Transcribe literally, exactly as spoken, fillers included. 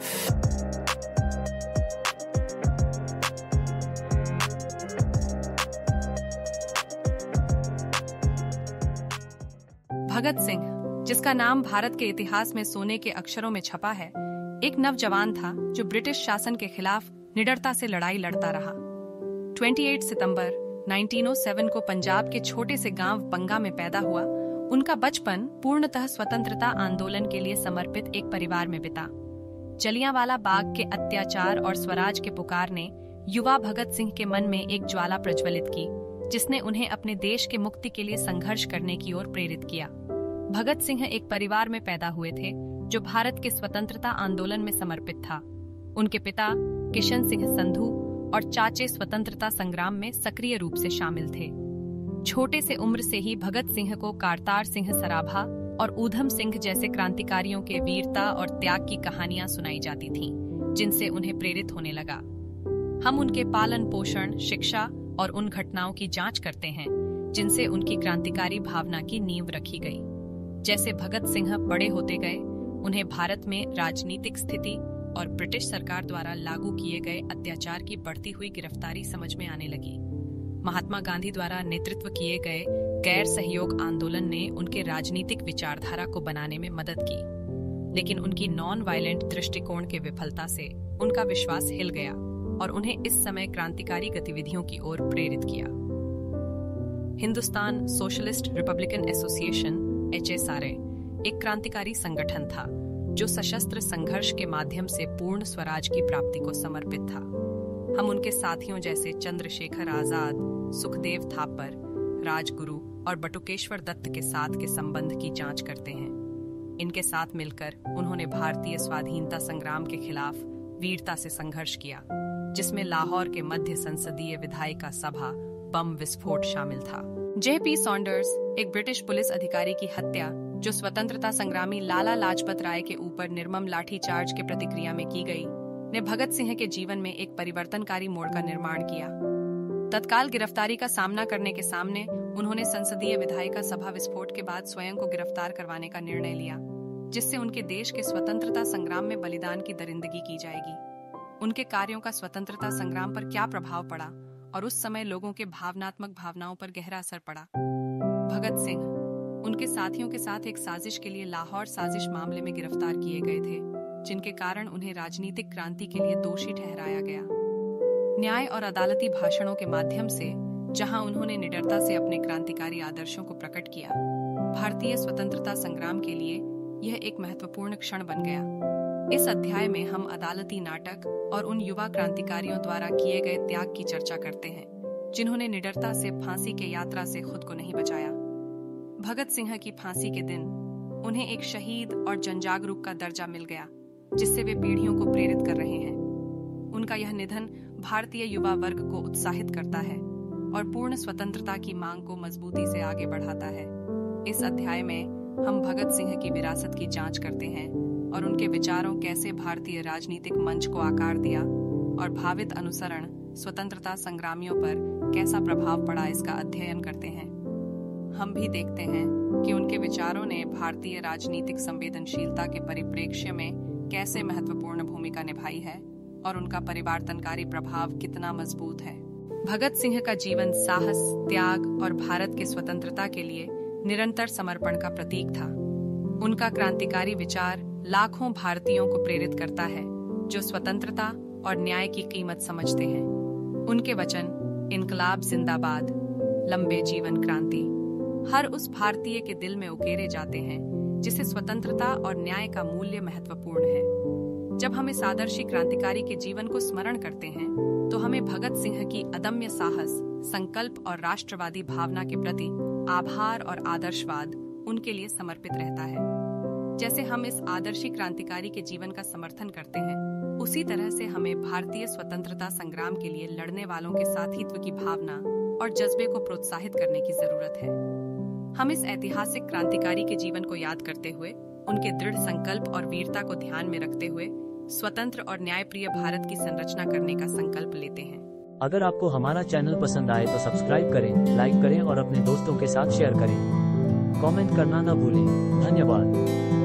भगत सिंह, जिसका नाम भारत के इतिहास में सोने के अक्षरों में छपा है, एक नवजवान था जो ब्रिटिश शासन के खिलाफ निडरता से लड़ाई लड़ता रहा। अट्ठाईस सितंबर उन्नीस सौ सात को पंजाब के छोटे से गांव बंगा में पैदा हुआ। उनका बचपन पूर्णतः स्वतंत्रता आंदोलन के लिए समर्पित एक परिवार में बिता। जलियांवाला बाग के अत्याचार और स्वराज के पुकार ने युवा भगत सिंह के मन में एक ज्वाला प्रज्वलित की, जिसने उन्हें अपने देश के मुक्ति के लिए संघर्ष करने की ओर प्रेरित किया। भगत सिंह एक परिवार में पैदा हुए थे जो भारत के स्वतंत्रता आंदोलन में समर्पित था। उनके पिता किशन सिंह संधू और चाचे स्वतंत्रता संग्राम में सक्रिय रूप से शामिल थे। छोटे से उम्र से ही भगत सिंह को करतार सिंह सराभा और ऊधम सिंह जैसे क्रांतिकारियों के वीरता और त्याग की कहानियां सुनाई जाती थीं, जिनसे उन्हें प्रेरित होने लगा। हम उनके पालन पोषण, शिक्षा और उन घटनाओं की जांच करते हैं जिनसे उनकी क्रांतिकारी भावना की नींव रखी गई। जैसे भगत सिंह बड़े होते गए, उन्हें भारत में राजनीतिक स्थिति और ब्रिटिश सरकार द्वारा लागू किए गए अत्याचार की बढ़ती हुई गिरफ्तारी समझ में आने लगी। महात्मा गांधी द्वारा नेतृत्व किए गए गैर सहयोग आंदोलन ने उनके राजनीतिक विचारधारा को बनाने में मदद की, लेकिन उनकी नॉन वायलेंट दृष्टिकोण के विफलता से उनका विश्वास हिल गया और उन्हें इस समय क्रांतिकारी गतिविधियों की ओर प्रेरित किया। Hindustan socialist republican association H S R A एक क्रांतिकारी संगठन था जो सशस्त्र संघर्ष के माध्यम से पूर्ण स्वराज की प्राप्ति को समर्पित था। हम उनके साथियों जैसे चंद्रशेखर आजाद, सुखदेव थापर, राजगुरु और बटुकेश्वर दत्त के साथ के संबंध की जांच करते हैं। इनके साथ मिलकर उन्होंने भारतीय स्वाधीनता संग्राम के खिलाफ वीरता से संघर्ष किया, जिसमें लाहौर के मध्य संसदीय विधायिका सभा बम विस्फोट शामिल था। जे पी सॉन्डर्स, एक ब्रिटिश पुलिस अधिकारी की हत्या जो स्वतंत्रता संग्रामी लाला लाजपत राय के ऊपर निर्मम लाठीचार्ज के प्रतिक्रिया में की गई, ने भगत सिंह के जीवन में एक परिवर्तनकारी मोड़ का निर्माण किया। तत्काल गिरफ्तारी का सामना करने के सामने उन्होंने संसदीय विधायिका सभा विस्फोट के बाद स्वयं को गिरफ्तार करवाने का निर्णय लिया, जिससे उनके देश के स्वतंत्रता संग्राम में बलिदान की दरिंदगी की जाएगी। उनके कार्यों का स्वतंत्रता संग्राम पर क्या प्रभाव पड़ा और उस समय लोगों के भावनात्मक भावनाओं पर गहरा असर पड़ा। भगत सिंह उनके साथियों के साथ एक साजिश के लिए लाहौर साजिश मामले में गिरफ्तार किए गए थे, जिनके कारण उन्हें राजनीतिक क्रांति के लिए दोषी ठहराया गया। न्याय और अदालती भाषणों के माध्यम से, जहां उन्होंने निडरता से अपने क्रांतिकारी आदर्शों को प्रकट किया, भारतीय स्वतंत्रता संग्राम के लिए यह एक महत्वपूर्ण क्षण बन गया। इस अध्याय में हम अदालती नाटक और उन युवा क्रांतिकारियों द्वारा किए गए त्याग की चर्चा करते हैं, जिन्होंने निडरता से फांसी के यात्रा से खुद को नहीं बचाया। भगत सिंह की फांसी के दिन उन्हें एक शहीद और जनजागरूक का दर्जा मिल गया, जिससे वे पीढ़ियों को प्रेरित कर रहे हैं। उनका यह निधन भारतीय युवा वर्ग को उत्साहित करता है और पूर्ण स्वतंत्रता की मांग को मजबूती से आगे बढ़ाता है। इस अध्याय में हम भगत सिंह की विरासत की जांच करते हैं और उनके विचारों कैसे भारतीय राजनीतिक मंच को आकार दिया और भावित अनुसरण स्वतंत्रता संग्रामियों पर कैसा प्रभाव पड़ा, इसका अध्ययन करते हैं। हम भी देखते हैं कि उनके विचारों ने भारतीय राजनीतिक संवेदनशीलता के परिप्रेक्ष्य में कैसे महत्वपूर्ण भूमिका निभाई है और उनका परिवर्तनकारी प्रभाव कितना मजबूत है। भगत सिंह का जीवन साहस, त्याग और भारत के स्वतंत्रता के लिए निरंतर समर्पण का प्रतीक था। उनका क्रांतिकारी विचार लाखों भारतीयों को प्रेरित करता है जो स्वतंत्रता और न्याय की कीमत समझते हैं। उनके वचन इनकलाब जिंदाबाद, लंबे जीवन क्रांति, हर उस भारतीय के दिल में उकेरे जाते हैं जिसे स्वतंत्रता और न्याय का मूल्य महत्वपूर्ण है। जब हम इस आदर्शी क्रांतिकारी के जीवन को स्मरण करते हैं तो हमें भगत सिंह की अदम्य साहस, संकल्प और राष्ट्रवादी भावना के प्रति आभार और आदर्शवाद उनके लिए समर्पित रहता है। जैसे हम इस आदर्शी क्रांतिकारी के जीवन का समर्थन करते हैं, उसी तरह से हमें भारतीय स्वतंत्रता संग्राम के लिए लड़ने वालों के साथीत्व की भावना और जज्बे को प्रोत्साहित करने की जरूरत है। हम इस ऐतिहासिक क्रांतिकारी के जीवन को याद करते हुए, उनके दृढ़ संकल्प और वीरता को ध्यान में रखते हुए स्वतंत्र और न्यायप्रिय भारत की संरचना करने का संकल्प लेते हैं। अगर आपको हमारा चैनल पसंद आए तो सब्सक्राइब करें, लाइक करें और अपने दोस्तों के साथ शेयर करें। कमेंट करना न भूलें। धन्यवाद।